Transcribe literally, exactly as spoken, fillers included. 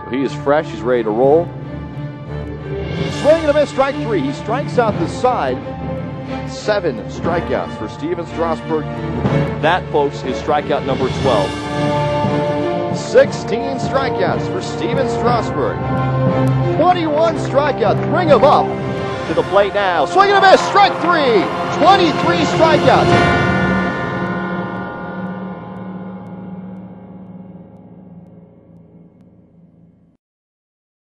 He is fresh. He's ready to roll. Swing and a miss, strike three. He strikes out the side. Seven strikeouts for Steven Strasburg. That, folks, is strikeout number twelve. sixteen strikeouts for Steven Strasburg. twenty-one strikeouts. Bring him up to the plate now. Swing and a miss, strike three. twenty-three strikeouts.